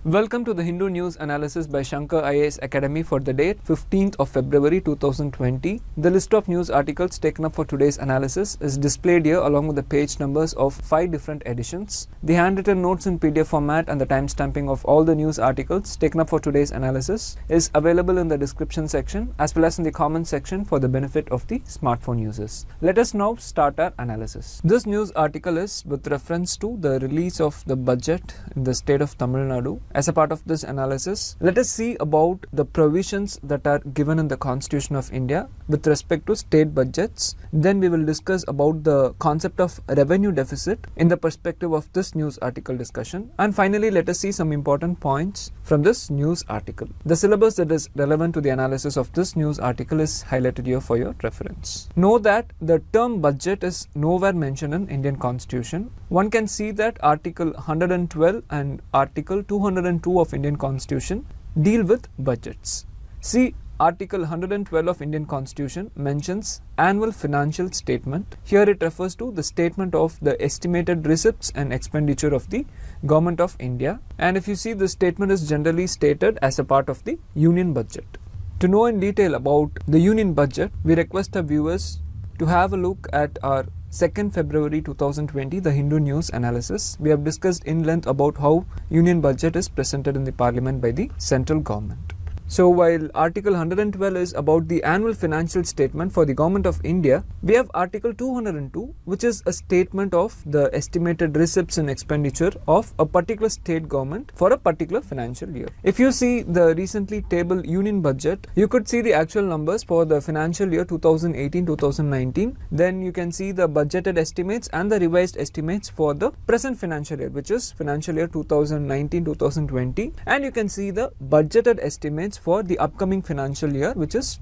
Welcome to the Hindu News Analysis by Shankar IAS Academy for the date 15th of February 2020. The list of news articles taken up for today's analysis is displayed here along with the page numbers of 5 different editions. The handwritten notes in PDF format and the timestamping of all the news articles taken up for today's analysis is available in the description section as well as in the comment section for the benefit of the smartphone users. Let us now start our analysis. This news article is with reference to the release of the budget in the state of Tamil Nadu. As a part of this analysis, let us see about the provisions that are given in the Constitution of India with respect to state budgets. Then we will discuss about the concept of revenue deficit in the perspective of this news article discussion. And finally, let us see some important points from this news article. The syllabus that is relevant to the analysis of this news article is highlighted here for your reference. Know that the term budget is nowhere mentioned in Indian Constitution. One can see that Article 112 and Article 202 of Indian Constitution deal with budgets. See, Article 112 of Indian Constitution mentions annual financial statement. Here it refers to the statement of the estimated receipts and expenditure of the Government of India. And if you see, the statement is generally stated as a part of the Union budget. To know in detail about the Union budget, we request our viewers to have a look at our 2nd February 2020, the Hindu News Analysis. We have discussed in length about how Union budget is presented in the Parliament by the central government. So while Article 112 is about the annual financial statement for the Government of India, we have Article 202, which is a statement of the estimated receipts and expenditure of a particular state government for a particular financial year. If you see the recently tabled Union budget, you could see the actual numbers for the financial year 2018-2019. Then you can see the budgeted estimates and the revised estimates for the present financial year, which is financial year 2019-2020. And you can see the budgeted estimates for the upcoming financial year, which is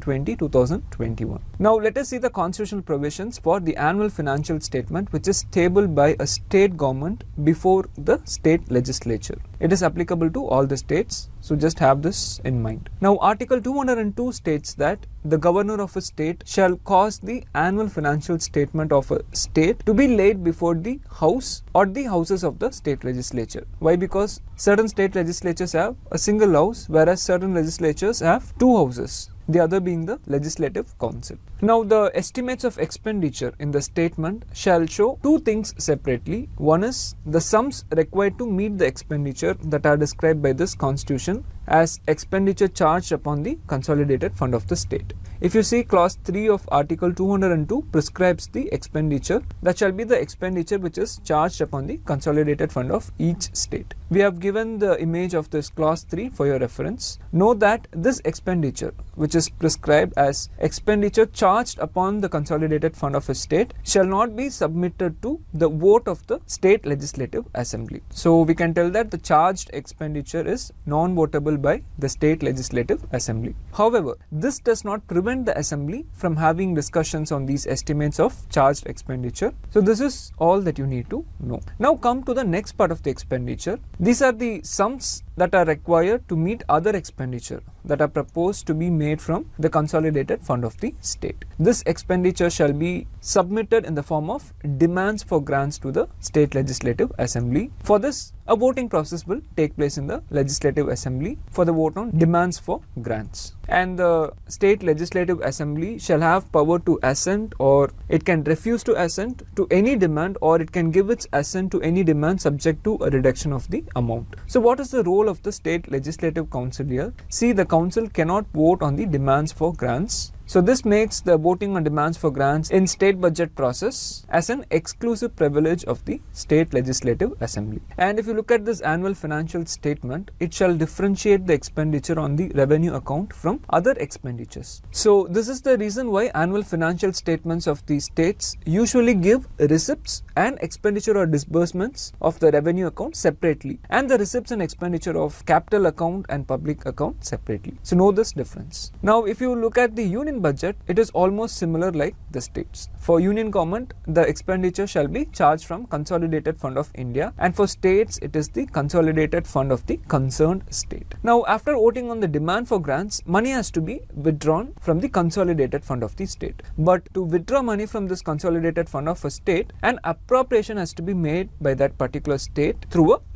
2020-2021. Now let us see the constitutional provisions for the annual financial statement, which is tabled by a state government before the state legislature. It is applicable to all the states, so just have this in mind. Now Article 202 states that the governor of a state shall cause the annual financial statement of a state to be laid before the house or the houses of the state legislature. Why? Because certain state legislatures have a single house, whereas certain legislatures have two houses, the other being the Legislative Council. Now the estimates of expenditure in the statement shall show two things separately. One is the sums required to meet the expenditure that are described by this constitution as expenditure charged upon the consolidated fund of the state. If you see, clause 3 of Article 202 prescribes the expenditure that shall be the expenditure which is charged upon the consolidated fund of each state. We have given the image of this clause 3 for your reference. Know that this expenditure, which is prescribed as expenditure charged upon the consolidated fund of a state, shall not be submitted to the vote of the state legislative assembly. So we can tell that the charged expenditure is non-votable by the state legislative assembly. However, this does not prevent the assembly from having discussions on these estimates of charged expenditure. So this is all that you need to know. Now come to the next part of the expenditure. These are the sums that are required to meet other expenditure that are proposed to be made from the consolidated fund of the state. This expenditure shall be submitted in the form of demands for grants to the state legislative assembly. For this, a voting process will take place in the legislative assembly for the vote on demands for grants. And the state legislative assembly shall have power to assent, or it can refuse to assent to any demand, or it can give its assent to any demand subject to a reduction of the amount. So what is the role of the state legislative council here? See, the council cannot vote on the demands for grants. So this makes the voting on demands for grants in state budget process as an exclusive privilege of the state legislative assembly. And if you look at this annual financial statement, it shall differentiate the expenditure on the revenue account from other expenditures. So this is the reason why annual financial statements of the states usually give receipts and expenditure or disbursements of the revenue account separately, and the receipts and expenditure of capital account and public account separately. So know this difference. Now if you look at the union budget, it is almost similar like the states. For union government, the expenditure shall be charged from consolidated fund of India, and for states it is the consolidated fund of the concerned state. Now after voting on the demand for grants, money has to be withdrawn from the consolidated fund of the state. But to withdraw money from this consolidated fund of a state, an appropriation has to be made by that particular state through a law.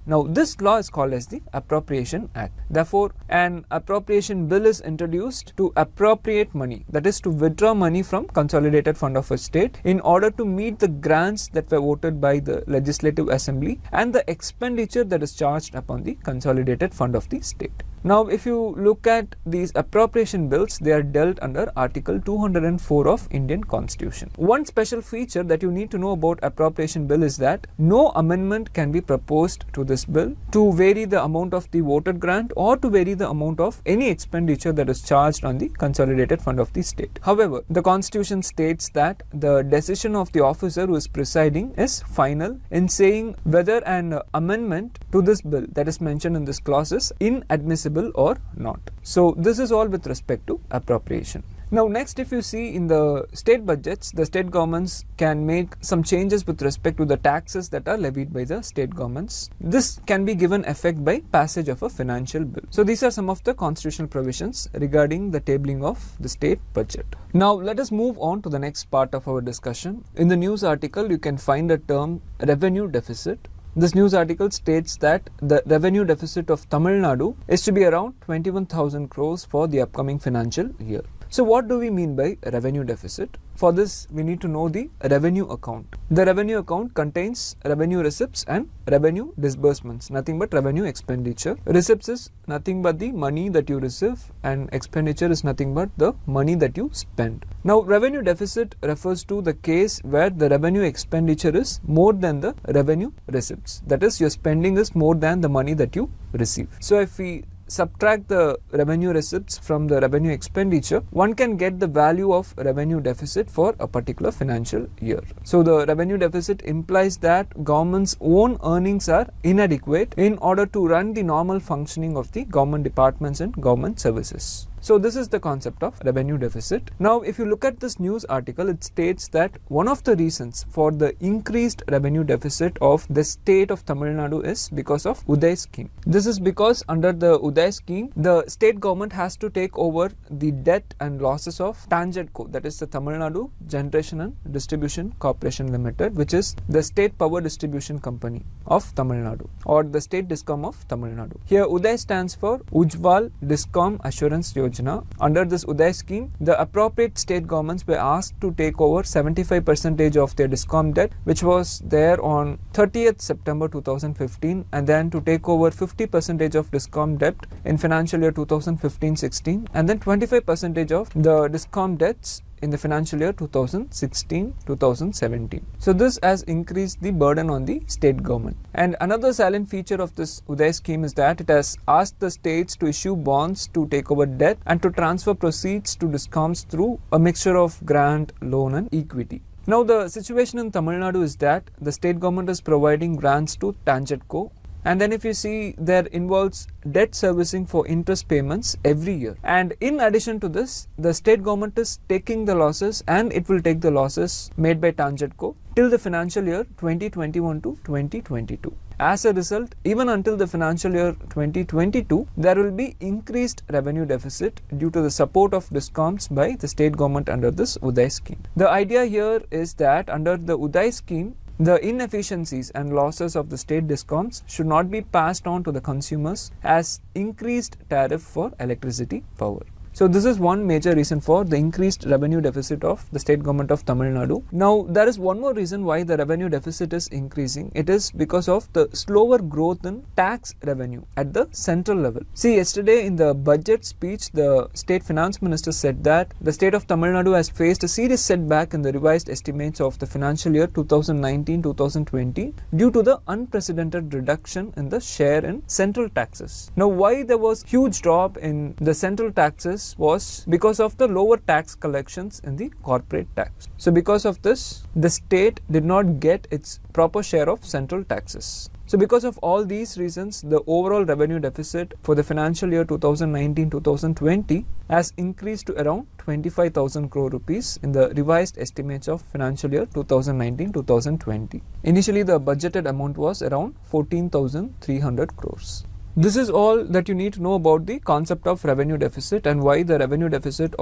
Now this law is called as the Appropriation Act. Therefore, an appropriation bill is introduced to appropriate money, that is to withdraw money from consolidated fund of a state in order to meet the grants that were voted by the Legislative Assembly and the expenditure that is charged upon the consolidated fund of the state. Now, if you look at these appropriation bills, they are dealt under Article 204 of Indian Constitution. One special feature that you need to know about appropriation bill is that no amendment can be proposed to this bill to vary the amount of the voted grant or to vary the amount of any expenditure that is charged on the consolidated fund of the state. However, the Constitution states that the decision of the officer who is presiding is final in saying whether an amendment to this bill that is mentioned in this clause is inadmissible or not. So this is all with respect to appropriation. Now next, if you see in the state budgets, the state governments can make some changes with respect to the taxes that are levied by the state governments. This can be given effect by passage of a financial bill. So these are some of the constitutional provisions regarding the tabling of the state budget. Now let us move on to the next part of our discussion. In the news article, you can find the term revenue deficit. This news article states that the revenue deficit of Tamil Nadu is to be around 21,000 crores for the upcoming financial year. So what do we mean by revenue deficit? For this, we need to know the revenue account. The revenue account contains revenue receipts and revenue disbursements, nothing but revenue expenditure. Receipts is nothing but the money that you receive and expenditure is nothing but the money that you spend. Now, revenue deficit refers to the case where the revenue expenditure is more than the revenue receipts. That is, your spending is more than the money that you receive. So if we subtract the revenue receipts from the revenue expenditure, one can get the value of revenue deficit for a particular financial year. So the revenue deficit implies that government's own earnings are inadequate in order to run the normal functioning of the government departments and government services. So this is the concept of revenue deficit. Now, if you look at this news article, it states that one of the reasons for the increased revenue deficit of the state of Tamil Nadu is because of Uday scheme. This is because under the Uday scheme, the state government has to take over the debt and losses of TANGEDCO, that is the Tamil Nadu Generation and Distribution Corporation Limited, which is the state power distribution company of Tamil Nadu or the state DISCOM of Tamil Nadu. Here Uday stands for Ujjwal DISCOM Assurance Yojana. Under this Uday scheme, the appropriate state governments were asked to take over 75% of their DISCOM debt, which was there on 30th September 2015, and then to take over 50% of DISCOM debt in financial year 2015-16, and then 25% of the DISCOM debts in the financial year 2016-2017. So this has increased the burden on the state government. And another salient feature of this Uday scheme is that it has asked the states to issue bonds to take over debt and to transfer proceeds to DISCOMs through a mixture of grant, loan and equity. Now the situation in Tamil Nadu is that the state government is providing grants to TANGEDCO. And then if you see, there involves debt servicing for interest payments every year. And in addition to this, the state government is taking the losses, and it will take the losses made by TANGEDCO till the financial year 2021 to 2022. As a result, even until the financial year 2022, there will be increased revenue deficit due to the support of DISCOMs by the state government under this Uday scheme. The idea here is that under the Uday scheme, the inefficiencies and losses of the state DISCOMs should not be passed on to the consumers as increased tariff for electricity power. So this is one major reason for the increased revenue deficit of the state government of Tamil Nadu. Now there is one more reason why the revenue deficit is increasing. It is because of the slower growth in tax revenue at the central level. See, yesterday in the budget speech, the state finance minister said that the state of Tamil Nadu has faced a serious setback in the revised estimates of the financial year 2019-2020 due to the unprecedented reduction in the share in central taxes. Now why there was huge drop in the central taxes was because of the lower tax collections in the corporate tax. So because of this, the state did not get its proper share of central taxes. So because of all these reasons, the overall revenue deficit for the financial year 2019-2020 has increased to around 25,000 crore rupees in the revised estimates of financial year 2019-2020. Initially, the budgeted amount was around 14,300 crores. This is all that you need to know about the concept of revenue deficit and why the revenue deficit of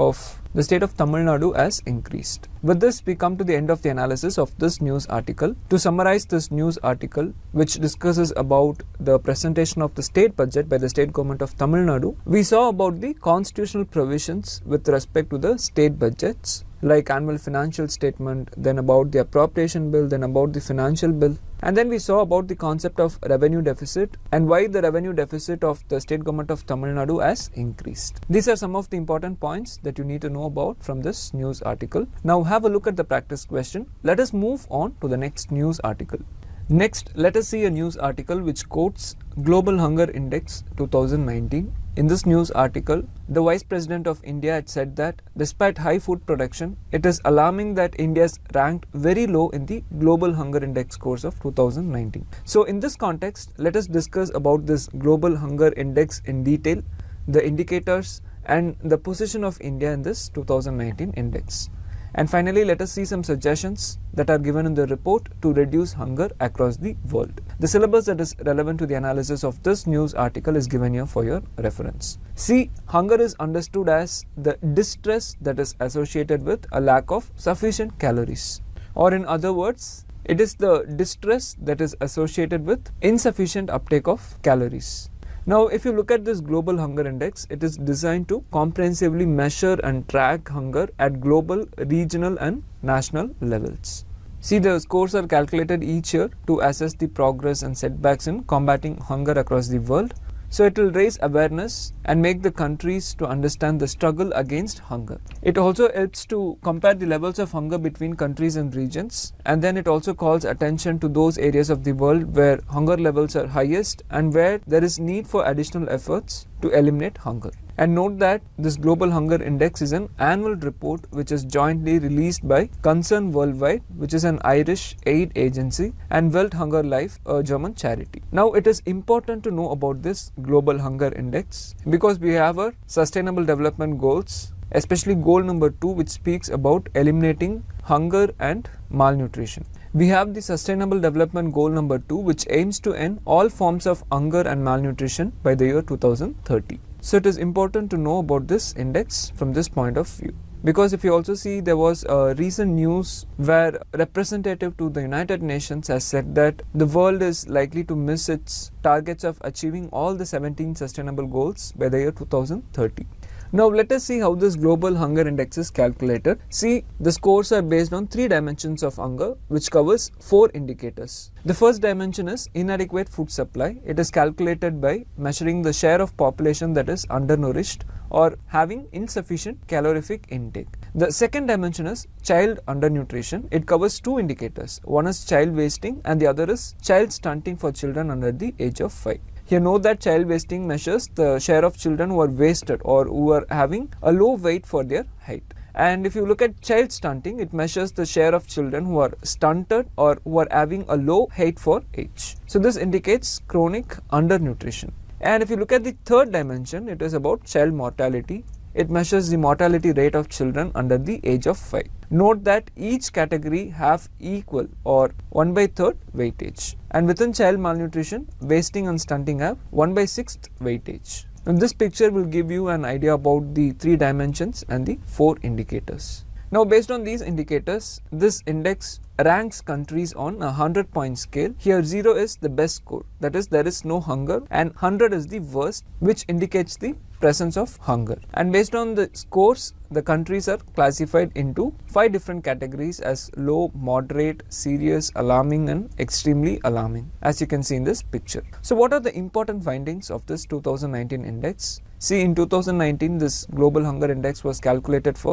The state of Tamil Nadu has increased. With this, we come to the end of the analysis of this news article. To summarize this news article, which discusses about the presentation of the state budget by the state government of Tamil Nadu, we saw about the constitutional provisions with respect to the state budgets, like annual financial statement, then about the appropriation bill, then about the financial bill. And then we saw about the concept of revenue deficit and why the revenue deficit of the state government of Tamil Nadu has increased. These are some of the important points that you need to know about from this news article. Now have a look at the practice question. Let us move on to the next news article. Next, let us see a news article which quotes Global Hunger Index 2019. In this news article, the Vice President of India had said that despite high food production, it is alarming that India is ranked very low in the Global Hunger Index scores of 2019. So in this context, let us discuss about this Global Hunger Index in detail, the indicators and the position of India in this 2019 index. And finally, let us see some suggestions that are given in the report to reduce hunger across the world. The syllabus that is relevant to the analysis of this news article is given here for your reference. See, hunger is understood as the distress that is associated with a lack of sufficient calories. Or in other words, it is the distress that is associated with insufficient uptake of calories. Now, if you look at this Global Hunger Index, it is designed to comprehensively measure and track hunger at global, regional and national levels. See, the scores are calculated each year to assess the progress and setbacks in combating hunger across the world. So it will raise awareness and make the countries to understand the struggle against hunger. It also helps to compare the levels of hunger between countries and regions, and then it also calls attention to those areas of the world where hunger levels are highest and where there is need for additional efforts to eliminate hunger. And note that this Global Hunger Index is an annual report which is jointly released by Concern Worldwide, which is an Irish aid agency, and Welt Hunger Life, a German charity. Now, it is important to know about this Global Hunger Index because we have our Sustainable Development Goals, especially goal number 2, which speaks about eliminating hunger and malnutrition. We have the Sustainable Development Goal number 2, which aims to end all forms of hunger and malnutrition by the year 2030. So it is important to know about this index from this point of view. Because if you also see, there was a recent news where representative to the United Nations has said that the world is likely to miss its targets of achieving all the 17 sustainable goals by the year 2030. Now let us see how this Global Hunger Index is calculated. See, the scores are based on 3 dimensions of hunger, which covers 4 indicators. The first dimension is inadequate food supply. It is calculated by measuring the share of population that is undernourished or having insufficient calorific intake. The second dimension is child undernutrition. It covers 2 indicators. One is child wasting and the other is child stunting for children under the age of 5. Here note that child wasting measures the share of children who are wasted or who are having a low weight for their height. And if you look at child stunting, it measures the share of children who are stunted or who are having a low height for age. So this indicates chronic undernutrition. And if you look at the third dimension, it is about child mortality. It measures the mortality rate of children under the age of 5. Note that each category have equal or 1/3 weightage. And within child malnutrition, wasting and stunting have 1/6 weightage. And this picture will give you an idea about the 3 dimensions and the 4 indicators. Now, based on these indicators, this index ranks countries on a 100-point scale. Here 0 is the best score, that is there is no hunger, and 100 is the worst, which indicates the presence of hunger. And based on the scores, the countries are classified into 5 different categories as low, moderate, serious, alarming and extremely alarming, as you can see in this picture. So what are the important findings of this 2019 index? See, in 2019, this Global Hunger Index was calculated for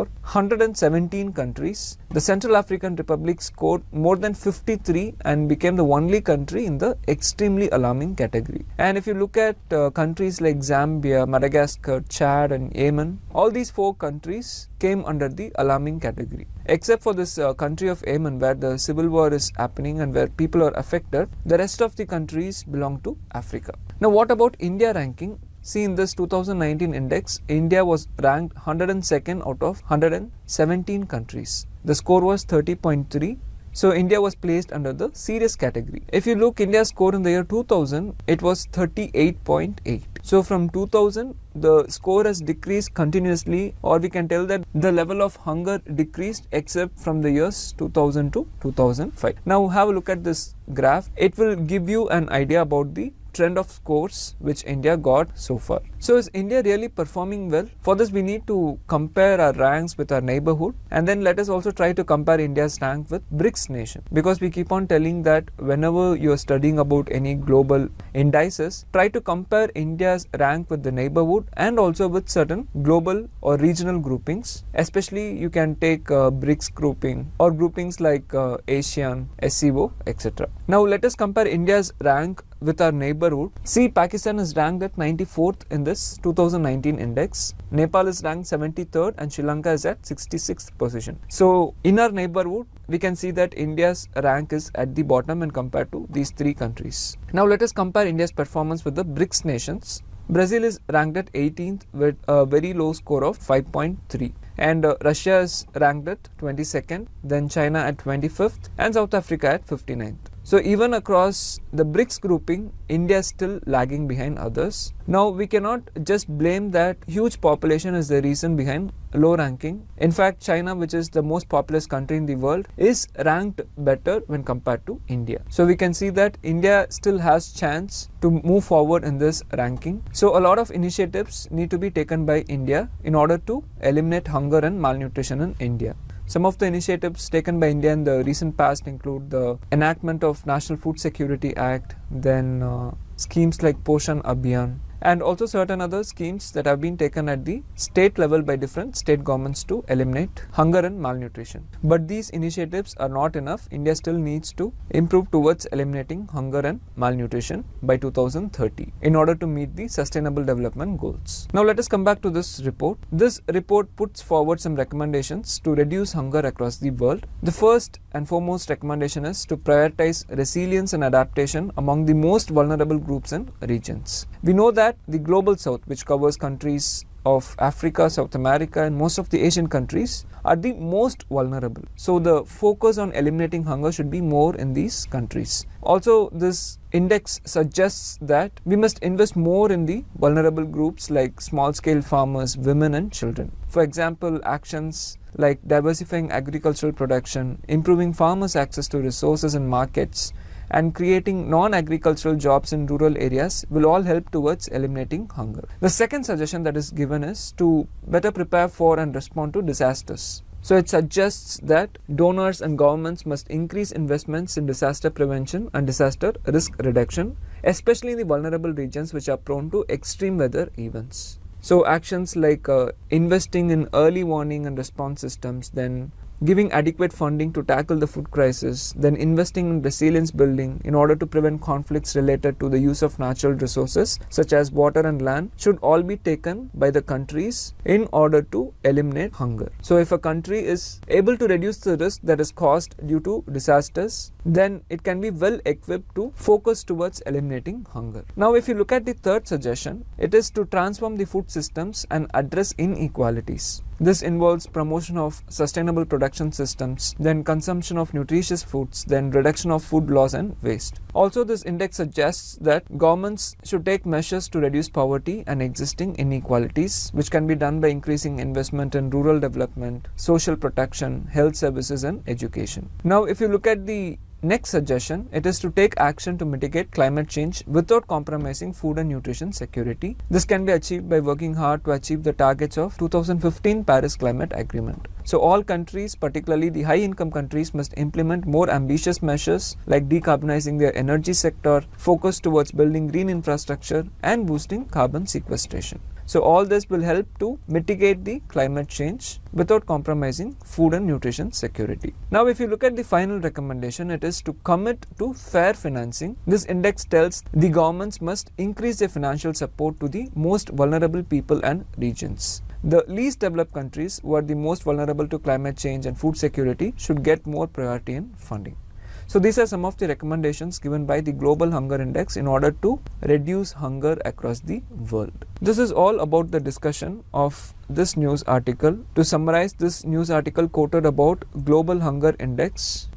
117 countries. The Central African Republic scored more than 53 and became the only country in the extremely alarming category. And if you look at countries like Zambia, Madagascar, Chad and Yemen, all these 4 countries came under the alarming category. Except for this country of Yemen, where the civil war is happening and where people are affected, the rest of the countries belong to Africa. Now, what about India ranking? See, in this 2019 index, India was ranked 102nd out of 117 countries. The score was 30.3. So India was placed under the serious category. If you look India's score in the year 2000, it was 38.8. So from 2000, the score has decreased continuously, or we can tell that the level of hunger decreased except from the years 2000 to 2005. Now have a look at this graph. It will give you an idea about the trend of scores which India got so far. So is India really performing well? For this we need to compare our ranks with our neighborhood, and then let us also try to compare India's rank with BRICS nation, because we keep on telling that whenever you are studying about any global indices, try to compare India's rank with the neighborhood and also with certain global or regional groupings. Especially you can take BRICS grouping or groupings like ASEAN, SCO, etc. Now let us compare India's rank with our neighborhood. See, Pakistan is ranked at 94th in this 2019 index. Nepal is ranked 73rd and Sri Lanka is at 66th position. So in our neighborhood, we can see that India's rank is at the bottom when compared to these three countries. Now let us compare India's performance with the BRICS nations. Brazil is ranked at 18th with a very low score of 5.3. And Russia is ranked at 22nd, then China at 25th and South Africa at 59th. So even across the BRICS grouping, India is still lagging behind others. Now we cannot just blame that huge population is the reason behind low ranking. In fact, China, which is the most populous country in the world, is ranked better when compared to India. So we can see that India still has chance to move forward in this ranking. So a lot of initiatives need to be taken by India in order to eliminate hunger and malnutrition in India. Some of the initiatives taken by India in the recent past include the enactment of National Food Security Act, then schemes like Poshan Abhiyan, and also certain other schemes that have been taken at the state level by different state governments to eliminate hunger and malnutrition. But these initiatives are not enough. India still needs to improve towards eliminating hunger and malnutrition by 2030 in order to meet the sustainable development goals. Now let us come back to this report. This report puts forward some recommendations to reduce hunger across the world. The first and foremost recommendation is to prioritize resilience and adaptation among the most vulnerable groups and regions. We know that the global south, which covers countries of Africa, South America and most of the Asian countries, are the most vulnerable. So the focus on eliminating hunger should be more in these countries. Also, this index suggests that we must invest more in the vulnerable groups like small-scale farmers, women and children. For example, actions like diversifying agricultural production, improving farmers' access to resources and markets, and creating non-agricultural jobs in rural areas will all help towards eliminating hunger. The second suggestion that is given is to better prepare for and respond to disasters. So it suggests that donors and governments must increase investments in disaster prevention and disaster risk reduction, especially in the vulnerable regions which are prone to extreme weather events. So actions like investing in early warning and response systems, then giving adequate funding to tackle the food crisis, then investing in resilience building in order to prevent conflicts related to the use of natural resources such as water and land should all be taken by the countries in order to eliminate hunger. So if a country is able to reduce the risk that is caused due to disasters, then it can be well equipped to focus towards eliminating hunger. Now if you look at the third suggestion, it is to transform the food systems and address inequalities. This involves promotion of sustainable production systems, then consumption of nutritious foods, then reduction of food loss and waste. Also, this index suggests that governments should take measures to reduce poverty and existing inequalities, which can be done by increasing investment in rural development, social protection, health services and education. Now, if you look at the next suggestion, it is to take action to mitigate climate change without compromising food and nutrition security. This can be achieved by working hard to achieve the targets of 2015 Paris Climate Agreement. So all countries, particularly the high-income countries, must implement more ambitious measures like decarbonizing their energy sector, focus towards building green infrastructure and boosting carbon sequestration. So all this will help to mitigate the climate change without compromising food and nutrition security. Now if you look at the final recommendation, it is to commit to fair financing. This index tells the governments must increase their financial support to the most vulnerable people and regions. The least developed countries, who are the most vulnerable to climate change and food security, should get more priority in funding. So these are some of the recommendations given by the Global Hunger Index in order to reduce hunger across the world. This is all about the discussion of this news article. To summarize, this news article quoted about Global Hunger Index.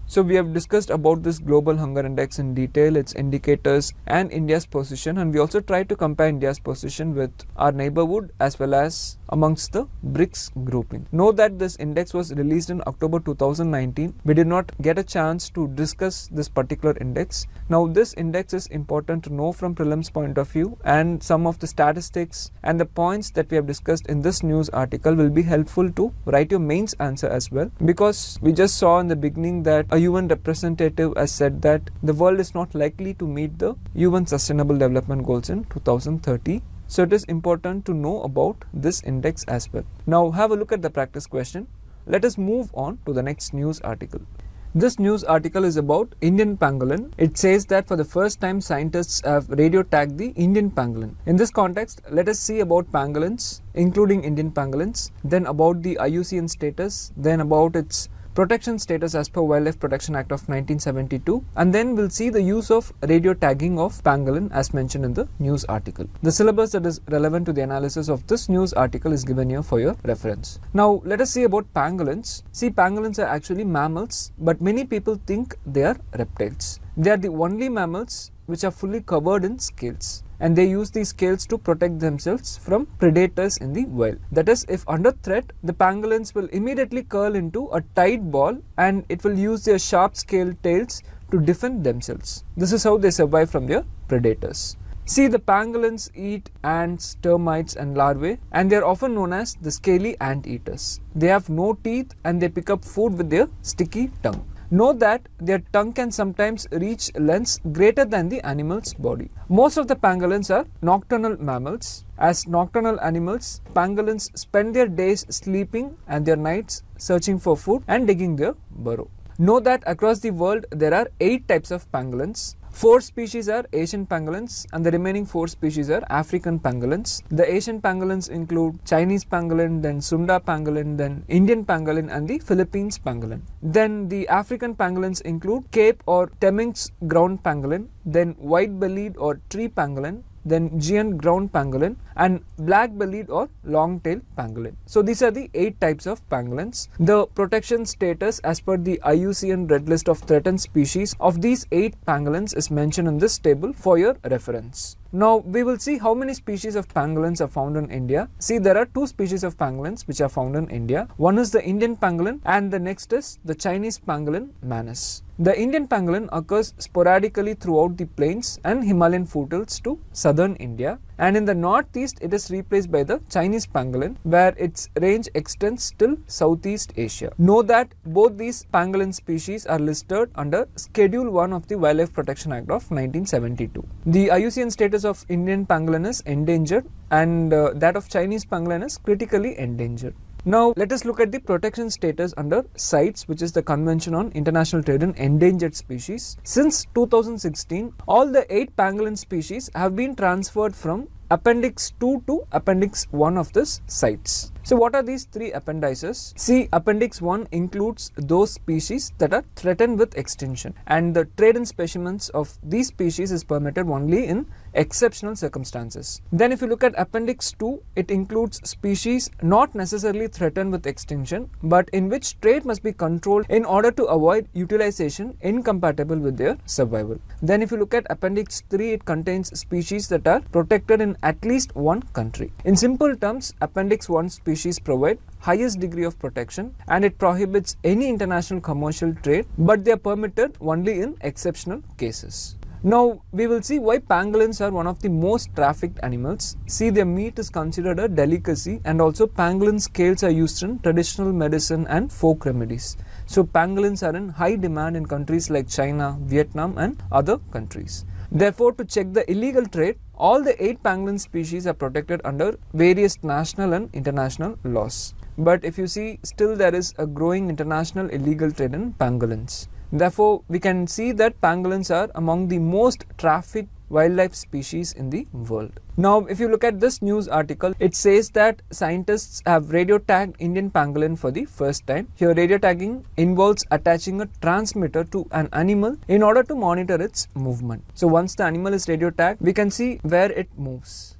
So we have discussed about this global hunger index in detail, its indicators and India's position, and we also tried to compare India's position with our neighborhood as well as amongst the BRICS grouping. Note that this index was released in October 2019. We did not get a chance to discuss this particular index. Now this index is important to know from prelims point of view, and some of the statistics and the points that we have discussed in this news article will be helpful to write your mains answer as well, because we just saw in the beginning that a UN representative has said that the world is not likely to meet the UN Sustainable Development Goals in 2030. So it is important to know about this index as well. Now have a look at the practice question. Let us move on to the next news article. This news article is about Indian pangolin. It says that for the first time scientists have radio tagged the Indian pangolin. In this context, let us see about pangolins, including Indian pangolins, then about the IUCN status, then about its protection status as per Wildlife Protection Act of 1972, and then we'll see the use of radio tagging of pangolin as mentioned in the news article. The syllabus that is relevant to the analysis of this news article is given here for your reference. Now let us see about pangolins. See, pangolins are actually mammals, but many people think they are reptiles. They are the only mammals which are fully covered in scales, and they use these scales to protect themselves from predators in the wild. That is, if under threat, the pangolins will immediately curl into a tight ball and it will use their sharp scaled tails to defend themselves. This is how they survive from their predators. See, the pangolins eat ants, termites and larvae, and they are often known as the scaly ant eaters. They have no teeth and they pick up food with their sticky tongue. Note that their tongue can sometimes reach lengths greater than the animal's body. Most of the pangolins are nocturnal mammals. As nocturnal animals, pangolins spend their days sleeping and their nights searching for food and digging their burrow. Note that across the world there are 8 types of pangolins. 4 species are Asian pangolins and the remaining 4 species are African pangolins. The Asian pangolins include Chinese pangolin, then Sunda pangolin, then Indian pangolin and the Philippines pangolin. Then the African pangolins include Cape or Temminck's ground pangolin, then white-bellied or tree pangolin, then giant ground pangolin and black-bellied or long-tailed pangolin. So these are the 8 types of pangolins. The protection status as per the IUCN Red List of Threatened Species of these 8 pangolins is mentioned in this table for your reference. Now we will see how many species of pangolins are found in India. See, there are 2 species of pangolins which are found in India. One is the Indian pangolin and the next is the Chinese pangolin manus. The Indian pangolin occurs sporadically throughout the plains and Himalayan foothills to southern India, and in the northeast it is replaced by the Chinese pangolin, where its range extends till Southeast Asia. Know that both these pangolin species are listed under Schedule 1 of the Wildlife Protection Act of 1972. The IUCN status of Indian pangolin is endangered and that of Chinese pangolin is critically endangered. Now let us look at the protection status under CITES, which is the Convention on International Trade in Endangered Species. Since 2016, all the 8 pangolin species have been transferred from Appendix 2 to Appendix 1 of this CITES. So what are these 3 appendices? See, Appendix 1 includes those species that are threatened with extinction, and the trade in specimens of these species is permitted only in exceptional circumstances. Then if you look at Appendix 2, it includes species not necessarily threatened with extinction, but in which trade must be controlled in order to avoid utilization incompatible with their survival. Then if you look at Appendix 3, it contains species that are protected in at least one country. In simple terms, Appendix 1 species provide highest degree of protection and it prohibits any international commercial trade, but they are permitted only in exceptional cases. Now we will see why pangolins are one of the most trafficked animals. See, their meat is considered a delicacy, and also pangolin scales are used in traditional medicine and folk remedies. So pangolins are in high demand in countries like China, Vietnam and other countries. Therefore, to check the illegal trade, all the 8 pangolin species are protected under various national and international laws. But if you see, still there is a growing international illegal trade in pangolins. Therefore, we can see that pangolins are among the most trafficked wildlife species in the world. Now, if you look at this news article, it says that scientists have radio tagged Indian pangolin for the first time. Here, radio tagging involves attaching a transmitter to an animal in order to monitor its movement. So once the animal is radio tagged, we can see where it moves.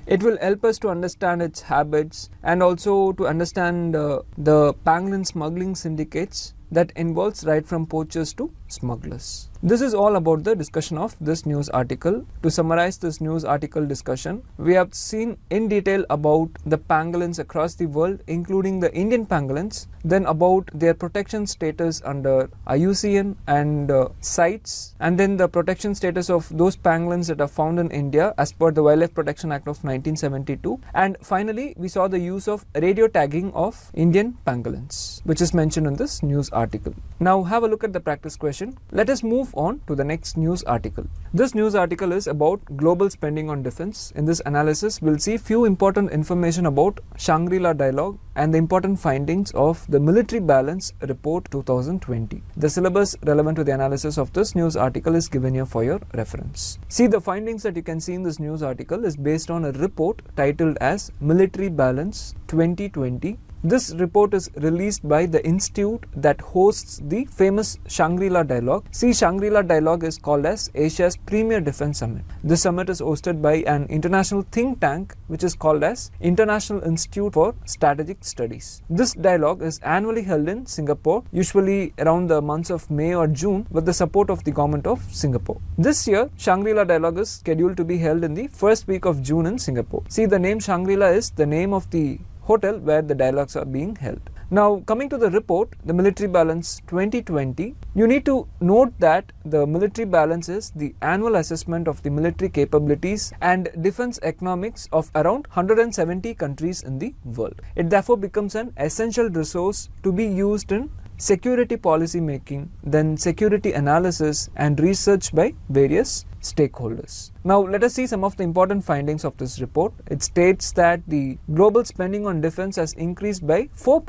It will help us to understand its habits and also to understand the Pangolin smuggling syndicates that involves right from poachers to smugglers. This is all about the discussion of this news article. To summarize this news article discussion, we have seen in detail about the pangolins across the world, including the Indian pangolins, then about their protection status under IUCN and CITES, and then the protection status of those pangolins that are found in India as per the Wildlife Protection Act of 1972, and finally we saw the use of radio tagging of Indian pangolins, which is mentioned in this news article. Now have a look at the practice question. Let us move on to the next news article. This news article is about global spending on defense. In this analysis, we'll see few important information about Shangri-La dialogue and the important findings of the Military Balance Report 2020. The syllabus relevant to the analysis of this news article is given here for your reference. See, the findings that you can see in this news article is based on a report titled as Military Balance 2020. This report is released by the institute that hosts the famous Shangri-La Dialogue. See, Shangri-La Dialogue is called as Asia's premier defense summit. This summit is hosted by an international think tank which is called as International Institute for Strategic Studies. This dialogue is annually held in Singapore, usually around the months of May or June, with the support of the government of Singapore. This year, Shangri-La Dialogue is scheduled to be held in the first week of June in Singapore. See, the name Shangri-La is the name of the hotel where the dialogues are being held. Now, coming to the report, the Military Balance 2020, you need to note that the Military Balance is the annual assessment of the military capabilities and defense economics of around 170 countries in the world. It therefore becomes an essential resource to be used in security policy making, then security analysis and research by various stakeholders. Now let us see some of the important findings of this report. It states that the global spending on defense has increased by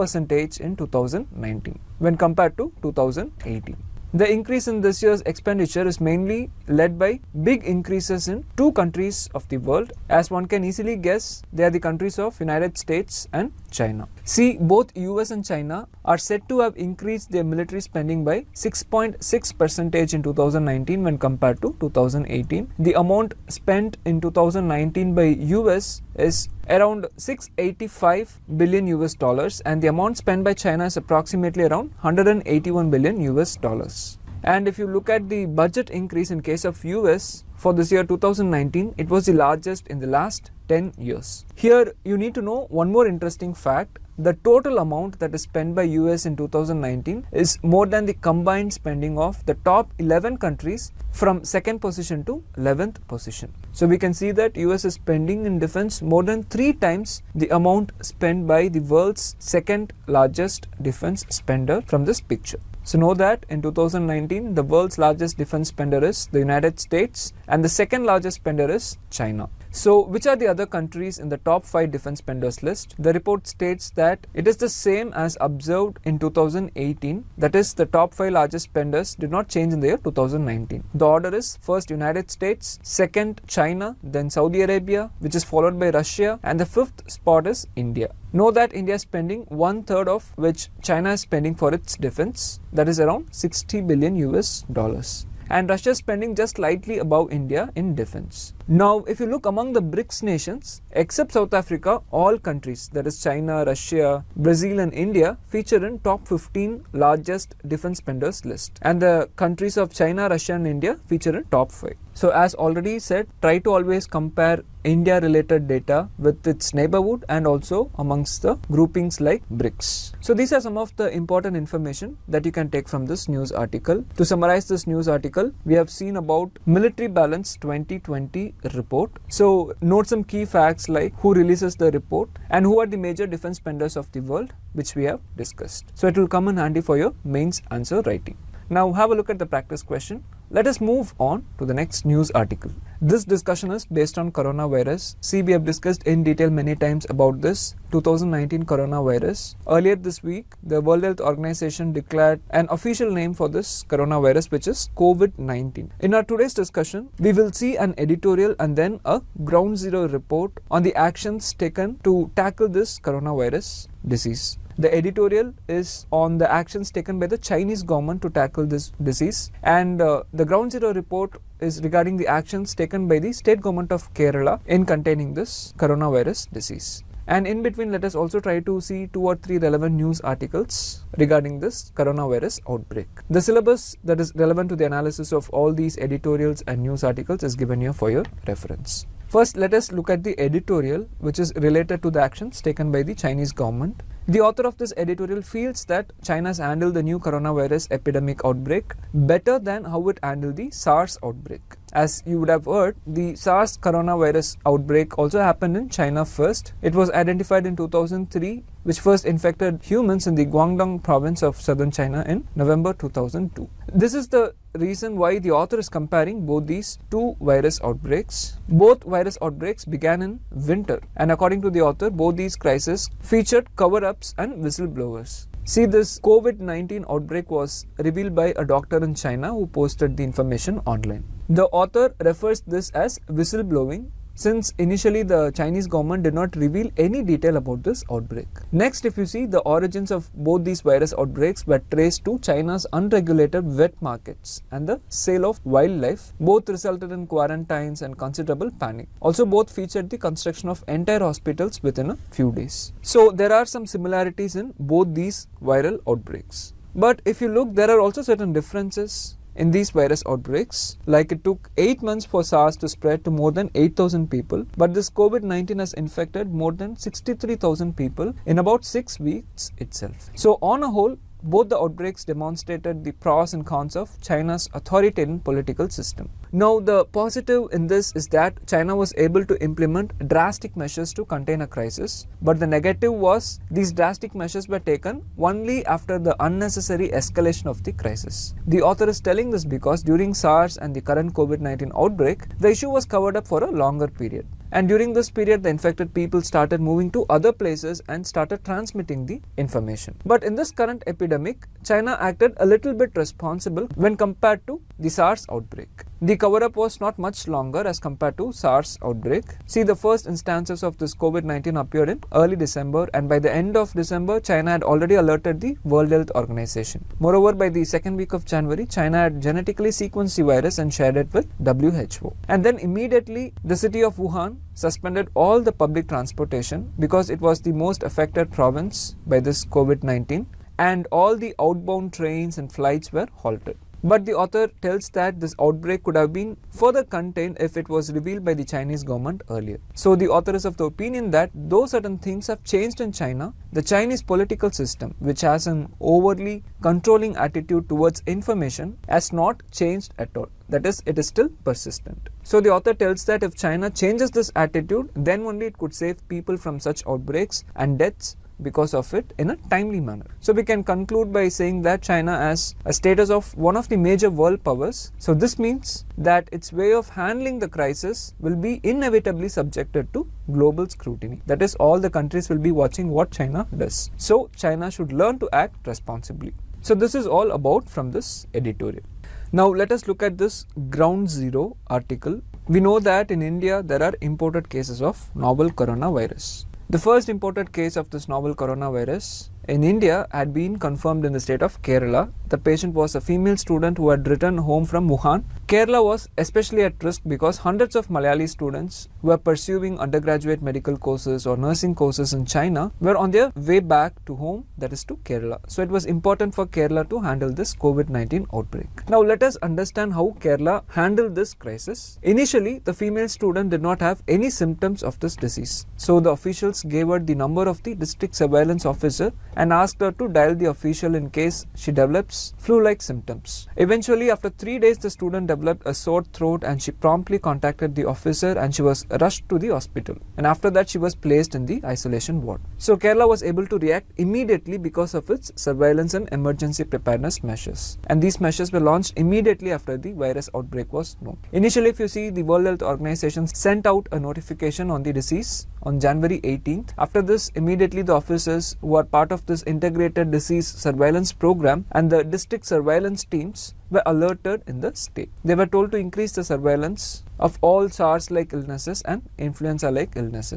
4% in 2019 when compared to 2018. The increase in this year's expenditure is mainly led by big increases in two countries of the world. As one can easily guess, they are the countries of United States and China. See, both US and China are said to have increased their military spending by 6.6% in 2019 when compared to 2018. The amount spent in 2019 by US is around 685 billion US dollars, and the amount spent by China is approximately around 181 billion US dollars. And if you look at the budget increase in case of US for this year 2019, it was the largest in the last 10 years. Here you need to know one more interesting fact. The total amount that is spent by US in 2019 is more than the combined spending of the top 11 countries from 2nd position to 11th position. So we can see that US is spending in defense more than 3 times the amount spent by the world's 2nd largest defense spender from this picture. So know that in 2019, the world's largest defense spender is the United States and the 2nd largest spender is China. So which are the other countries in the top 5 defense spenders list? The report states that it is the same as observed in 2018. That is, the top 5 largest spenders did not change in the year 2019. The order is first United States, 2nd China, then Saudi Arabia, which is followed by Russia, and the 5th spot is India. Know that India is spending 1/3 of which China is spending for its defense, that is around 60 billion US dollars. And Russia is spending just slightly above India in defense. Now, if you look among the BRICS nations, except South Africa, all countries, that is China, Russia, Brazil and India, feature in top 15 largest defense spenders list. And the countries of China, Russia and India feature in top 5. So as already said, try to always compare India related data with its neighborhood and also amongst the groupings like BRICS. So these are some of the important information that you can take from this news article. To summarize this news article, we have seen about Military Balance 2020 report. So note some key facts like who releases the report and who are the major defense spenders of the world, which we have discussed. So it will come in handy for your mains answer writing. Now have a look at the practice question. Let us move on to the next news article. This discussion is based on coronavirus. See, we have discussed in detail many times about this 2019 coronavirus. Earlier this week, the World Health Organization declared an official name for this coronavirus, which is COVID-19. In our today's discussion, we will see an editorial and then a ground zero report on the actions taken to tackle this coronavirus disease. The editorial is on the actions taken by the Chinese government to tackle this disease, and the ground zero report is regarding the actions taken by the state government of Kerala in containing this coronavirus disease. And in between, let us also try to see 2 or 3 relevant news articles regarding this coronavirus outbreak. The syllabus that is relevant to the analysis of all these editorials and news articles is given here for your reference. First, let us look at the editorial, which is related to the actions taken by the Chinese government. The author of this editorial feels that China has handled the new coronavirus epidemic outbreak better than how it handled the SARS outbreak. As you would have heard, the SARS coronavirus outbreak also happened in China first. It was identified in 2003, which first infected humans in the Guangdong province of southern China in November 2002. This is the reason why the author is comparing both these two virus outbreaks. Both virus outbreaks began in winter, and according to the author, both these crises featured cover-ups and whistleblowers. See, this COVID-19 outbreak was revealed by a doctor in China who posted the information online. The author refers this as whistleblowing, since initially the Chinese government did not reveal any detail about this outbreak. Next, if you see, the origins of both these virus outbreaks were traced to China's unregulated wet markets and the sale of wildlife. Both resulted in quarantines and considerable panic. Also, both featured the construction of entire hospitals within a few days. So, there are some similarities in both these viral outbreaks. But if you look, there are also certain differences in these virus outbreaks. Like, it took 8 months for SARS to spread to more than 8,000 people, but this COVID-19 has infected more than 63,000 people in about 6 weeks itself. So on a whole, both the outbreaks demonstrated the pros and cons of China's authoritarian political system. Now, the positive in this is that China was able to implement drastic measures to contain a crisis, but the negative was these drastic measures were taken only after the unnecessary escalation of the crisis. The author is telling this because during SARS and the current COVID-19 outbreak, the issue was covered up for a longer period. And during this period, the infected people started moving to other places and started transmitting the information. But in this current epidemic, China acted a little bit responsible when compared to the SARS outbreak. The cover-up was not much longer as compared to SARS outbreak. See, the first instances of this COVID-19 appeared in early December, and by the end of December, China had already alerted the World Health Organization. Moreover, by the second week of January, China had genetically sequenced the virus and shared it with WHO. And then immediately, the city of Wuhan suspended all the public transportation because it was the most affected province by this COVID-19, and all the outbound trains and flights were halted. But the author tells that this outbreak could have been further contained if it was revealed by the Chinese government earlier. So the author is of the opinion that though certain things have changed in China, the Chinese political system, which has an overly controlling attitude towards information, has not changed at all. That is, it is still persistent. So the author tells that if China changes this attitude, then only it could save people from such outbreaks and deaths because of it in a timely manner. So we can conclude by saying that China has a status of one of the major world powers. So this means that its way of handling the crisis will be inevitably subjected to global scrutiny. That is, all the countries will be watching what China does. So China should learn to act responsibly. So this is all about from this editorial. Now let us look at this Ground Zero article. We know that in India there are imported cases of novel coronavirus. The first imported case of this novel coronavirus in India had been confirmed in the state of Kerala. The patient was a female student who had returned home from Wuhan. Kerala was especially at risk because hundreds of Malayali students who were pursuing undergraduate medical courses or nursing courses in China were on their way back to home, that is to Kerala. So it was important for Kerala to handle this COVID-19 outbreak. Now let us understand how Kerala handled this crisis. Initially, the female student did not have any symptoms of this disease. So the officials gave her the number of the district surveillance officer and asked her to dial the official in case she develops flu-like symptoms. Eventually, after 3 days, the student developed a sore throat and she promptly contacted the officer and she was rushed to the hospital. And after that, she was placed in the isolation ward. So Kerala was able to react immediately because of its surveillance and emergency preparedness measures. And these measures were launched immediately after the virus outbreak was known. Initially, if you see, the World Health Organization sent out a notification on the disease on January 18th. After this, immediately the officers who are part of this integrated disease surveillance program and the district surveillance teams were alerted in the state. They were told to increase the surveillance of all SARS-like illnesses and influenza-like illnesses.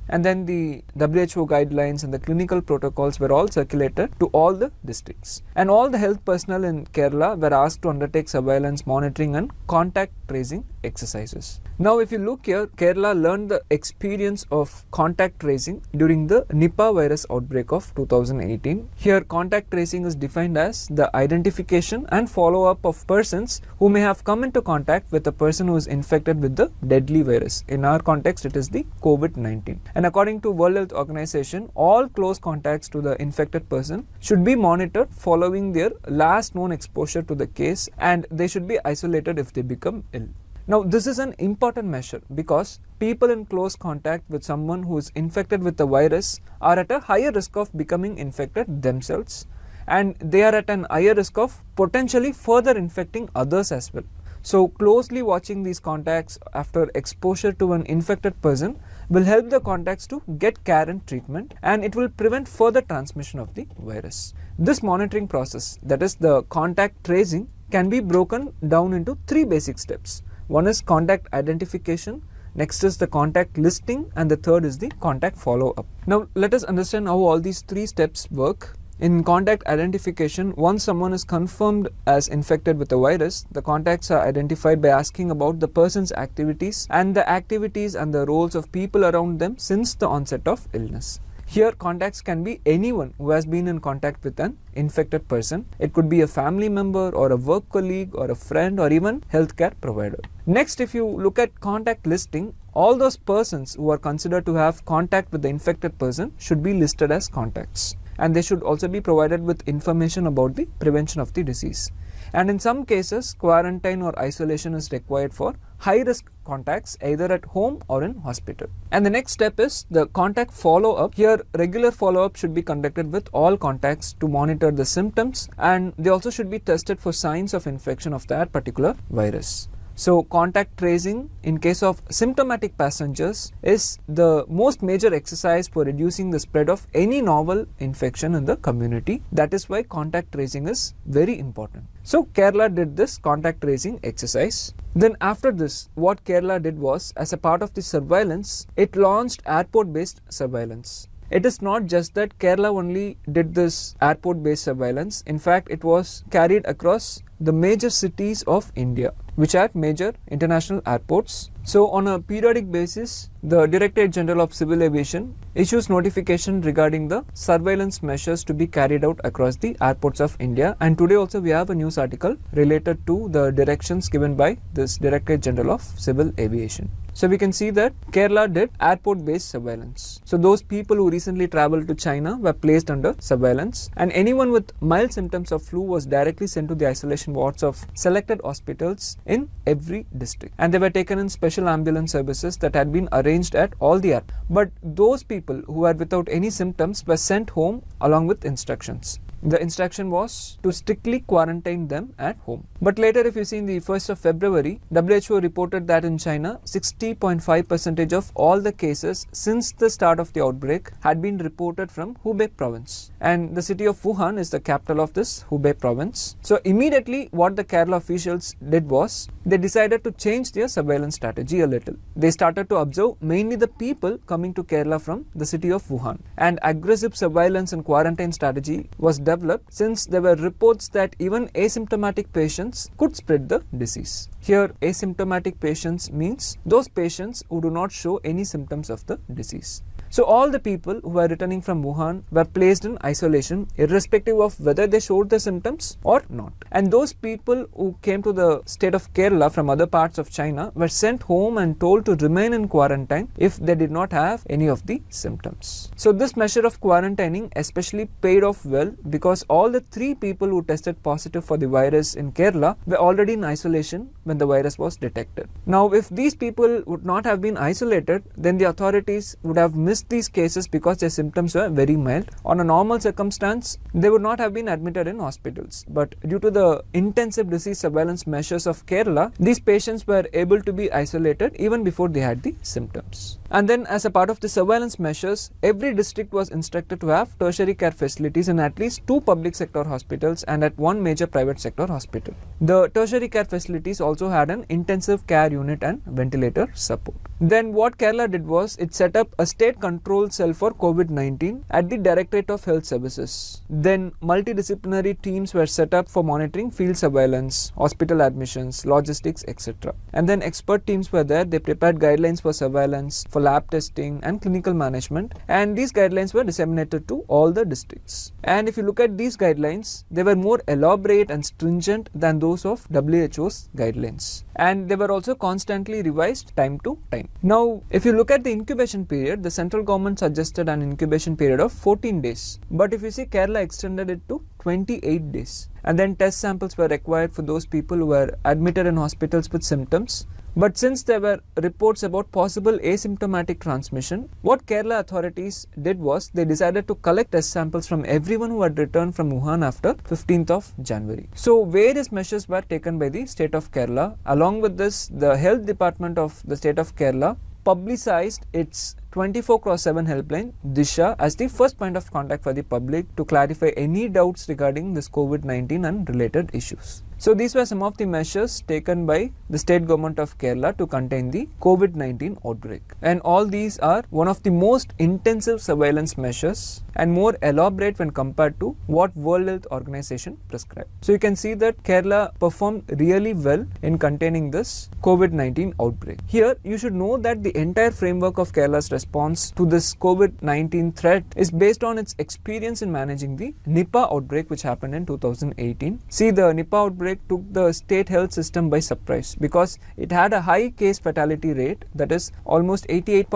And then the WHO guidelines and the clinical protocols were all circulated to all the districts. And all the health personnel in Kerala were asked to undertake surveillance, monitoring and contact tracing exercises. Now if you look here, Kerala learned the experience of contact tracing during the Nipah virus outbreak of 2018. Here contact tracing is defined as the identification and follow-up of persons who may have come into contact with a person who is infected with the deadly virus. In our context, it is the COVID-19. And according to World Health Organization, all close contacts to the infected person should be monitored following their last known exposure to the case, and they should be isolated if they become ill. Now this is an important measure because people in close contact with someone who is infected with the virus are at a higher risk of becoming infected themselves, and they are at an higher risk of potentially further infecting others as well. So closely watching these contacts after exposure to an infected person will help the contacts to get care and treatment, and it will prevent further transmission of the virus. This monitoring process, that is the contact tracing, can be broken down into three basic steps. One is contact identification, next is the contact listing, and the third is the contact follow-up. Now let us understand how all these three steps work. In contact identification, once someone is confirmed as infected with the virus, the contacts are identified by asking about the person's activities and the roles of people around them since the onset of illness. Here contacts can be anyone who has been in contact with an infected person. It could be a family member or a work colleague or a friend or even healthcare provider. Next, if you look at contact listing, all those persons who are considered to have contact with the infected person should be listed as contacts, and they should also be provided with information about the prevention of the disease. And in some cases, quarantine or isolation is required for high-risk contacts either at home or in hospital. And the next step is the contact follow-up. Here, regular follow-up should be conducted with all contacts to monitor the symptoms, and they also should be tested for signs of infection of that particular virus. So contact tracing in case of symptomatic passengers is the most major exercise for reducing the spread of any novel infection in the community. That is why contact tracing is very important. So Kerala did this contact tracing exercise. Then after this, what Kerala did was, as a part of the surveillance, it launched airport-based surveillance. It is not just that Kerala only did this airport-based surveillance. In fact, it was carried across the major cities of India, which are major international airports. So on a periodic basis, the Directorate General of Civil Aviation issues notification regarding the surveillance measures to be carried out across the airports of India. And today also we have a news article related to the directions given by this Directorate General of Civil Aviation. So we can see that Kerala did airport-based surveillance. So those people who recently traveled to China were placed under surveillance, and anyone with mild symptoms of flu was directly sent to the isolation wards of selected hospitals in every district. And they were taken in special ambulance services that had been arranged at all the airports. But those people who were without any symptoms were sent home along with instructions. The instruction was to strictly quarantine them at home. But later, if you see in the 1st of February, WHO reported that in China, 60.5% of all the cases since the start of the outbreak had been reported from Hubei province. And the city of Wuhan is the capital of this Hubei province. So immediately what the Kerala officials did was, they decided to change their surveillance strategy a little. They started to observe mainly the people coming to Kerala from the city of Wuhan. And aggressive surveillance and quarantine strategy was developed since there were reports that even asymptomatic patients could spread the disease. Here, asymptomatic patients means those patients who do not show any symptoms of the disease. So all the people who were returning from Wuhan were placed in isolation irrespective of whether they showed the symptoms or not. And those people who came to the state of Kerala from other parts of China were sent home and told to remain in quarantine if they did not have any of the symptoms. So this measure of quarantining especially paid off well because all the 3 people who tested positive for the virus in Kerala were already in isolation when the virus was detected. Now if these people would not have been isolated, then the authorities would have missed these cases because their symptoms were very mild. On a normal circumstance, they would not have been admitted in hospitals. But due to the intensive disease surveillance measures of Kerala, these patients were able to be isolated even before they had the symptoms. And then as a part of the surveillance measures, every district was instructed to have tertiary care facilities in at least 2 public sector hospitals and at 1 major private sector hospital. The tertiary care facilities also had an intensive care unit and ventilator support. Then what Kerala did was it set up a state control cell for COVID-19 at the Directorate of Health Services. Then multidisciplinary teams were set up for monitoring field surveillance, hospital admissions, logistics, etc. And then expert teams were there. They prepared guidelines for surveillance, for lab testing and clinical management, and these guidelines were disseminated to all the districts. And if you look at these guidelines, they were more elaborate and stringent than those of WHO's guidelines, and they were also constantly revised time to time. Now, if you look at the incubation period, the central government suggested an incubation period of 14 days. But if you see, Kerala extended it to 28 days. And then test samples were required for those people who were admitted in hospitals with symptoms. But since there were reports about possible asymptomatic transmission, what Kerala authorities did was they decided to collect test samples from everyone who had returned from Wuhan after 15th of January. So various measures were taken by the state of Kerala. Along with this, the health department of the state of Kerala publicized its 24/7 helpline Disha as the first point of contact for the public to clarify any doubts regarding this COVID-19 and related issues. So these were some of the measures taken by the state government of Kerala to contain the COVID-19 outbreak. And all these are one of the most intensive surveillance measures and more elaborate when compared to what World Health Organization prescribed. So you can see that Kerala performed really well in containing this COVID-19 outbreak. Here you should know that the entire framework of Kerala's response to this COVID-19 threat is based on its experience in managing the Nipah outbreak which happened in 2018. See, the Nipah outbreak took the state health system by surprise because it had a high case fatality rate, that is almost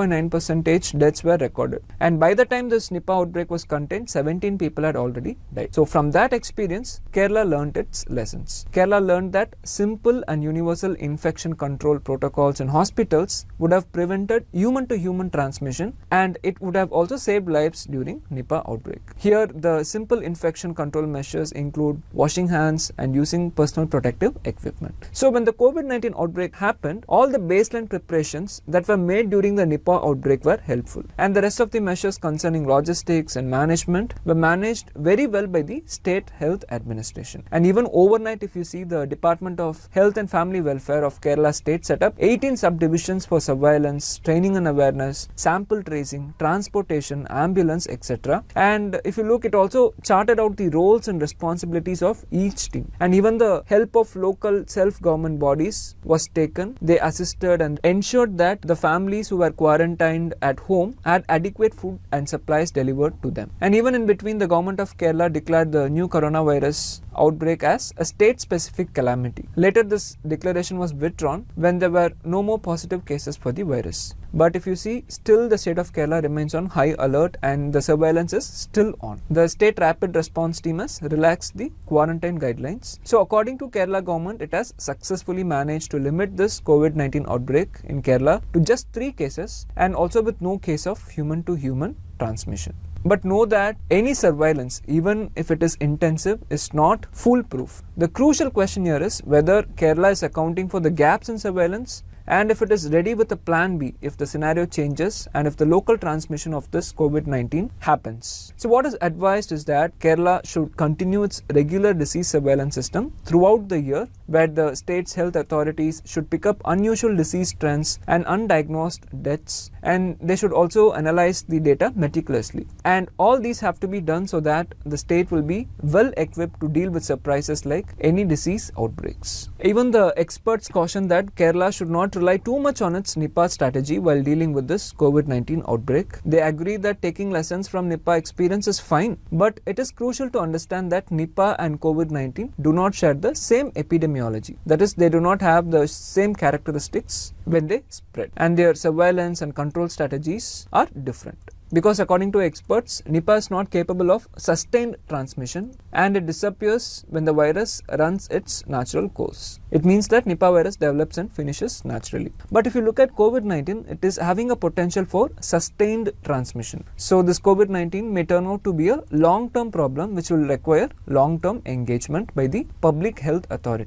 88.9% deaths were recorded. And by the time this Nipah outbreak was contained, 17 people had already died. So from that experience, Kerala learned its lessons. Kerala learned that simple and universal infection control protocols in hospitals would have prevented human-to-human transmission, and it would have also saved lives during Nipah outbreak. Here, the simple infection control measures include washing hands and using personal protective equipment. So when the COVID-19 outbreak happened, all the baseline preparations that were made during the Nipah outbreak were helpful, and the rest of the measures concerning logistics and management were managed very well by the state health administration. And even overnight, if you see, the Department of Health and Family Welfare of Kerala state set up 18 subdivisions for surveillance, training and awareness, sample tracing, transportation, ambulance, etc. And if you look, it also charted out the roles and responsibilities of each team. And even the help of local self-government bodies was taken. They assisted and ensured that the families who were quarantined at home had adequate food and supplies delivered to them. And even in between, the government of Kerala declared the new coronavirus outbreak as a state-specific calamity. Later, this declaration was withdrawn when there were no more positive cases for the virus. But if you see, still the state of Kerala remains on high alert and the surveillance is still on. The state rapid response team has relaxed the quarantine guidelines. So according to Kerala government, it has successfully managed to limit this COVID-19 outbreak in Kerala to just 3 cases and also with no case of human-to-human transmission. But know that any surveillance, even if it is intensive, is not foolproof. The crucial question here is whether Kerala is accounting for the gaps in surveillance and if it is ready with a plan B if the scenario changes and if the local transmission of this COVID-19 happens. So what is advised is that Kerala should continue its regular disease surveillance system throughout the year, where the state's health authorities should pick up unusual disease trends and undiagnosed deaths, and they should also analyze the data meticulously. And all these have to be done so that the state will be well equipped to deal with surprises like any disease outbreaks. Even the experts caution that Kerala should not rely too much on its Nipah strategy while dealing with this COVID-19 outbreak. They agree that taking lessons from Nipah experience is fine, but it is crucial to understand that Nipah and COVID-19 do not share the same epidemiology. That is, they do not have the same characteristics when they spread, and their surveillance and control strategies are different. Because according to experts, Nipah is not capable of sustained transmission and it disappears when the virus runs its natural course. It means that Nipah virus develops and finishes naturally. But if you look at COVID-19, it is having a potential for sustained transmission. So this COVID-19 may turn out to be a long-term problem which will require long-term engagement by the public health authorities.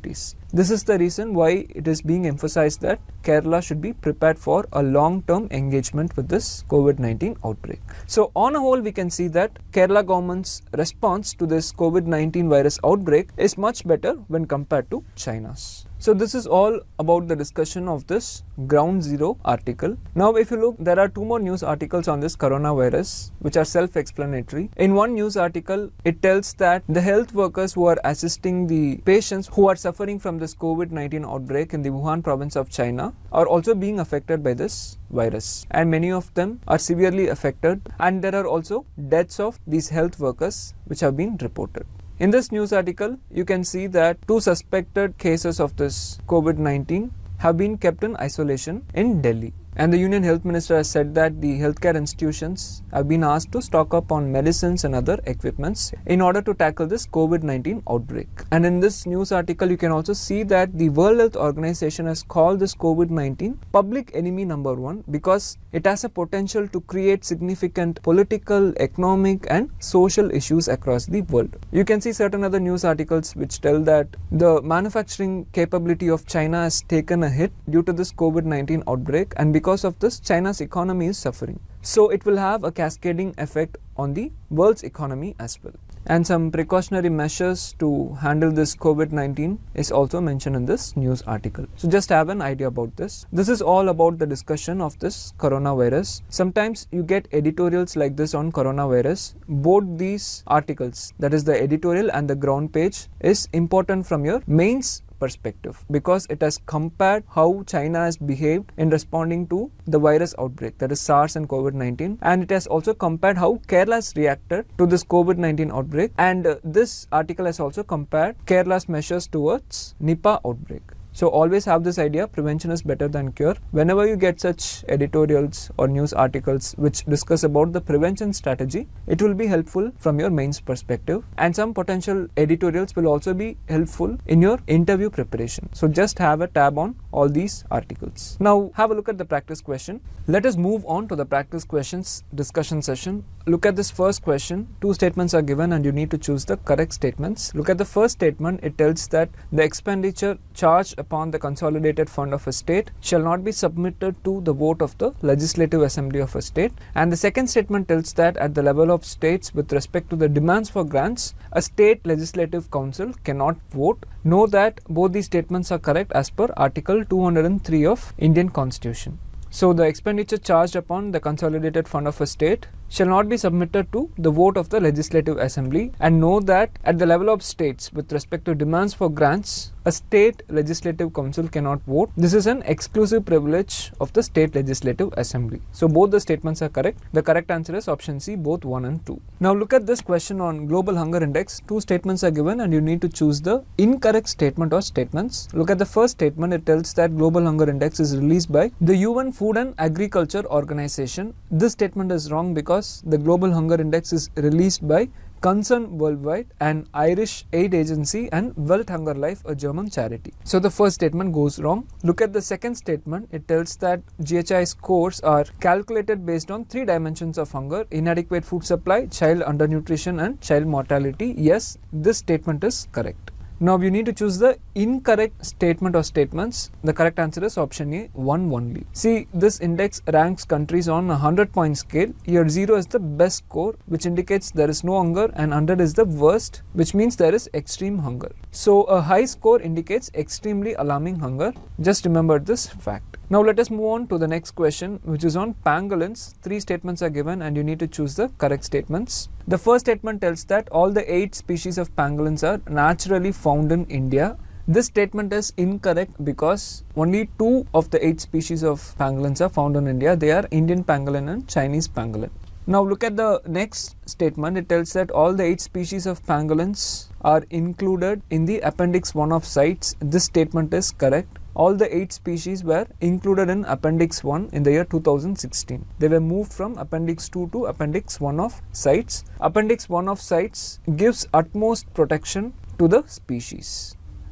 This is the reason why it is being emphasized that Kerala should be prepared for a long-term engagement with this COVID-19 outbreak. So on a whole, we can see that Kerala government's response to this COVID-19 virus outbreak is much better when compared to China's. So this is all about the discussion of this Ground Zero article. Now if you look, there are two more news articles on this coronavirus which are self-explanatory. In one news article, it tells that the health workers who are assisting the patients who are suffering from this COVID-19 outbreak in the Wuhan province of China are also being affected by this virus, and many of them are severely affected, and there are also deaths of these health workers which have been reported. In this news article, you can see that 2 suspected cases of this COVID-19 have been kept in isolation in Delhi. And the Union Health Minister has said that the healthcare institutions have been asked to stock up on medicines and other equipments in order to tackle this COVID-19 outbreak. And in this news article, you can also see that the World Health Organization has called this COVID-19 public enemy number 1 because it has a potential to create significant political, economic and social issues across the world. You can see certain other news articles which tell that the manufacturing capability of China has taken a hit due to this COVID-19 outbreak, and because of this, China's economy is suffering. So it will have a cascading effect on the world's economy as well. And some precautionary measures to handle this COVID-19 is also mentioned in this news article. So just have an idea about this. This is all about the discussion of this coronavirus. Sometimes you get editorials like this on coronavirus. Both these articles, that is the editorial and the ground page, is important from your mains perspective because it has compared how China has behaved in responding to the virus outbreak, that is SARS and COVID-19, and it has also compared how Kerala has reacted to this COVID-19 outbreak, and this article has also compared Kerala's measures towards Nipah outbreak. So always have this idea, prevention is better than cure. Whenever you get such editorials or news articles which discuss about the prevention strategy, it will be helpful from your mains perspective, and some potential editorials will also be helpful in your interview preparation. So just have a tab on all these articles. Now have a look at the practice question. Let us move on to the practice questions discussion session. Look at this first question. 2 statements are given and you need to choose the correct statements. Look at the first statement. It tells that the expenditure charged upon the consolidated fund of a state shall not be submitted to the vote of the legislative assembly of a state. And the second statement tells that at the level of states with respect to the demands for grants, a state legislative council cannot vote. Know that both these statements are correct as per Article 203 of Indian Constitution. So the expenditure charged upon the consolidated fund of a state shall not be submitted to the vote of the legislative assembly, and know that at the level of states with respect to demands for grants, a state legislative council cannot vote. This is an exclusive privilege of the state legislative assembly. So both the statements are correct. The correct answer is option C, both 1 and 2. Now look at this question on global hunger index. 2 statements are given and you need to choose the incorrect statement or statements. Look at the first statement. It tells that global hunger index is released by the UN Food and Agriculture Organization. This statement is wrong because the global hunger index is released by Concern Worldwide, an Irish aid agency, and Welt Hunger Life, a German charity. So the first statement goes wrong. Look at the second statement. It tells that GHI scores are calculated based on 3 dimensions of hunger: inadequate food supply, child undernutrition and child mortality. Yes, this statement is correct. Now you need to choose the incorrect statement or statements. The correct answer is option A, 1 only. See, this index ranks countries on a 100-point scale. Here 0 is the best score, which indicates there is no hunger, and 100 is the worst, which means there is extreme hunger. So a high score indicates extremely alarming hunger. Just remember this fact. Now let us move on to the next question, which is on pangolins. 3 statements are given and you need to choose the correct statements. The first statement tells that all the 8 species of pangolins are naturally found in India. This statement is incorrect because only 2 of the 8 species of pangolins are found in India. They are Indian pangolin and Chinese pangolin. Now look at the next statement. It tells that all the 8 species of pangolins are included in the Appendix 1 of CITES. This statement is correct. All the 8 species were included in Appendix 1 in the year 2016. They were moved from Appendix 2 to Appendix 1 of CITES. Appendix 1 of CITES gives utmost protection to the species.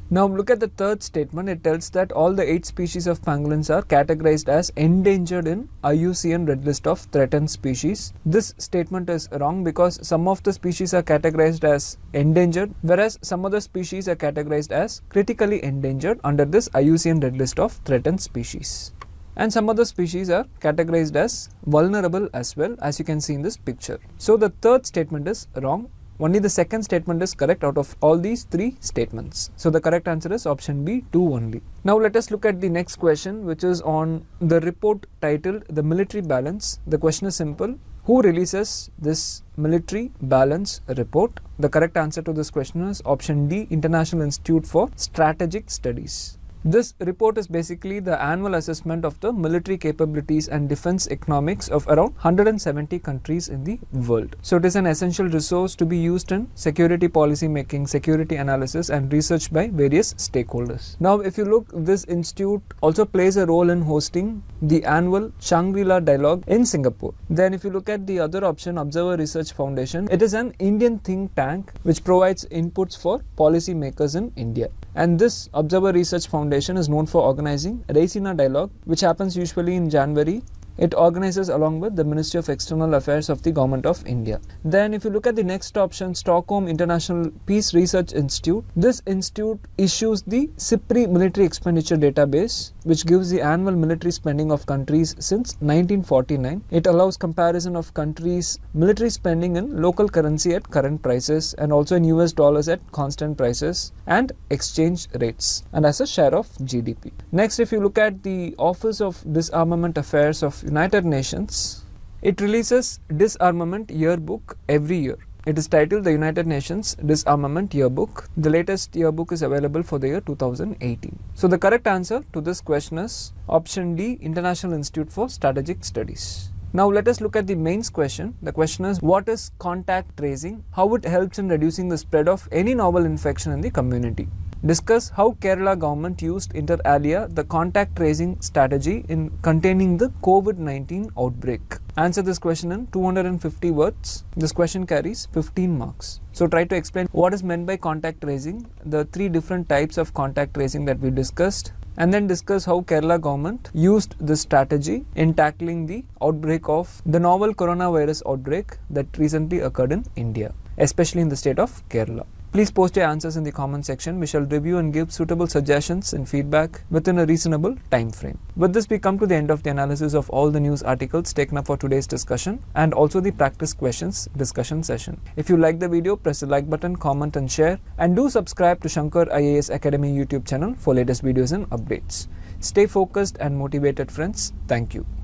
Now look at the third statement. It tells that all the 8 species of pangolins are categorized as endangered in IUCN Red List of Threatened Species. This statement is wrong because some of the species are categorized as endangered, whereas some other species are categorized as critically endangered under this IUCN Red List of Threatened Species. And some other species are categorized as vulnerable as well, as you can see in this picture. So the third statement is wrong. Only the second statement is correct out of all these 3 statements. So the correct answer is option B, 2 only. Now let us look at the next question, which is on the report titled The Military Balance. The question is simple. Who releases this military balance report? The correct answer to this question is option D, International Institute for Strategic Studies. This report is basically the annual assessment of the military capabilities and defense economics of around 170 countries in the world. So it is an essential resource to be used in security policy making, security analysis and research by various stakeholders. Now if you look, this institute also plays a role in hosting the annual Shangri-La Dialogue in Singapore. Then if you look at the other option, Observer Research Foundation, it is an Indian think tank which provides inputs for policy makers in India. And this Observer Research Foundation is known for organizing Raisina Dialogue, which happens usually in January. It organizes along with the Ministry of External Affairs of the Government of India. Then if you look at the next option, Stockholm International Peace Research Institute, this institute issues the CIPRI Military Expenditure Database, which gives the annual military spending of countries since 1949. It allows comparison of countries' military spending in local currency at current prices and also in US dollars at constant prices and exchange rates and as a share of GDP. Next, if you look at the Office of Disarmament Affairs of United Nations, it releases Disarmament Yearbook every year. It is titled the United Nations Disarmament Yearbook. The latest yearbook is available for the year 2018. So the correct answer to this question is option D, International Institute for Strategic Studies. Now let us look at the mains question. The question is, what is contact tracing? How it helps in reducing the spread of any novel infection in the community? Discuss how Kerala government used inter alia the contact tracing strategy in containing the COVID-19 outbreak. Answer this question in 250 words. This question carries 15 marks. So try to explain what is meant by contact tracing, the 3 different types of contact tracing that we discussed, and then discuss how Kerala government used this strategy in tackling the outbreak of the novel coronavirus outbreak that recently occurred in India, especially in the state of Kerala. Please post your answers in the comment section. We shall review and give suitable suggestions and feedback within a reasonable time frame. With this, we come to the end of the analysis of all the news articles taken up for today's discussion and also the practice questions discussion session. If you like the video, press the like button, comment and share, and do subscribe to Shankar IAS Academy YouTube channel for latest videos and updates. Stay focused and motivated, friends. Thank you.